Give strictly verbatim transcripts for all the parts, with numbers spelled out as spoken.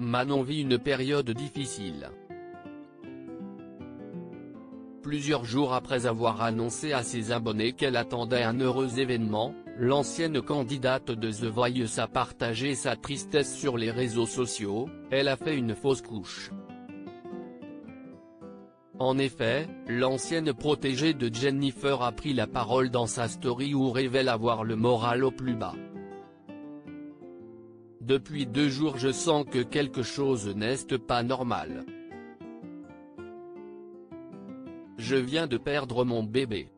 Manon vit une période difficile. Plusieurs jours après avoir annoncé à ses abonnés qu'elle attendait un heureux événement, l'ancienne candidate de The Voice a partagé sa tristesse sur les réseaux sociaux. Elle a fait une fausse couche. En effet, l'ancienne protégée de Jennifer a pris la parole dans sa story où révèle avoir le moral au plus bas. Depuis deux jours je sens que quelque chose n'est pas normal. Je viens de perdre mon bébé.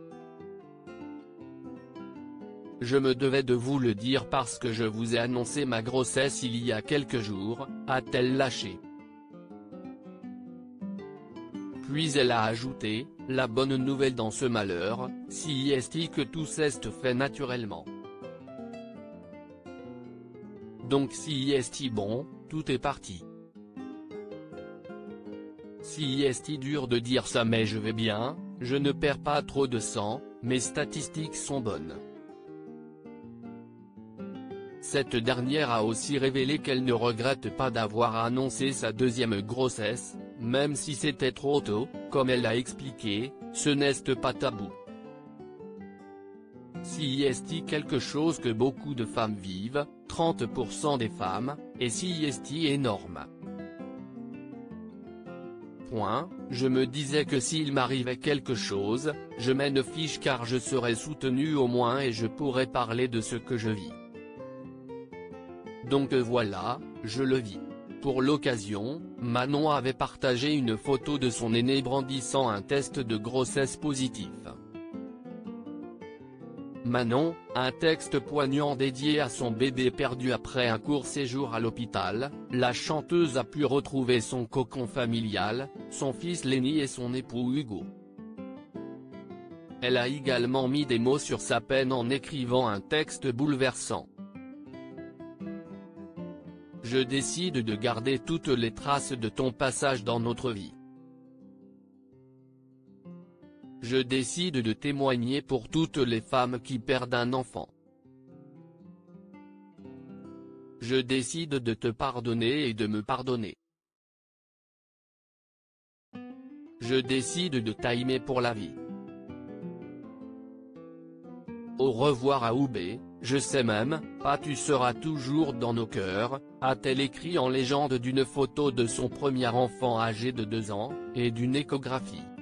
Je me devais de vous le dire parce que je vous ai annoncé ma grossesse il y a quelques jours, a-t-elle lâché. Puis elle a ajouté, la bonne nouvelle dans ce malheur, si est que tout s'est fait naturellement. Donc si est bon, tout est parti. Si est dur de dire ça mais je vais bien, je ne perds pas trop de sang, mes statistiques sont bonnes. Cette dernière a aussi révélé qu'elle ne regrette pas d'avoir annoncé sa deuxième grossesse, même si c'était trop tôt, comme elle l'a expliqué, ce n'est pas tabou. Si est quelque chose que beaucoup de femmes vivent, trente pour cent des femmes, et si est énorme. Point, je me disais que s'il m'arrivait quelque chose, je m'en fiche car je serais soutenu au moins et je pourrais parler de ce que je vis. Donc voilà, je le vis. Pour l'occasion, Manon avait partagé une photo de son aîné brandissant un test de grossesse positif. Manon, un texte poignant dédié à son bébé perdu après un court séjour à l'hôpital, la chanteuse a pu retrouver son cocon familial, son fils Lenny et son époux Hugo. Elle a également mis des mots sur sa peine en écrivant un texte bouleversant. Je décide de garder toutes les traces de ton passage dans notre vie. Je décide de témoigner pour toutes les femmes qui perdent un enfant. Je décide de te pardonner et de me pardonner. Je décide de t'aimer pour la vie. Au revoir à Oubé, je sais même pas tu seras toujours dans nos cœurs, a-t-elle écrit en légende d'une photo de son premier enfant âgé de deux ans, et d'une échographie.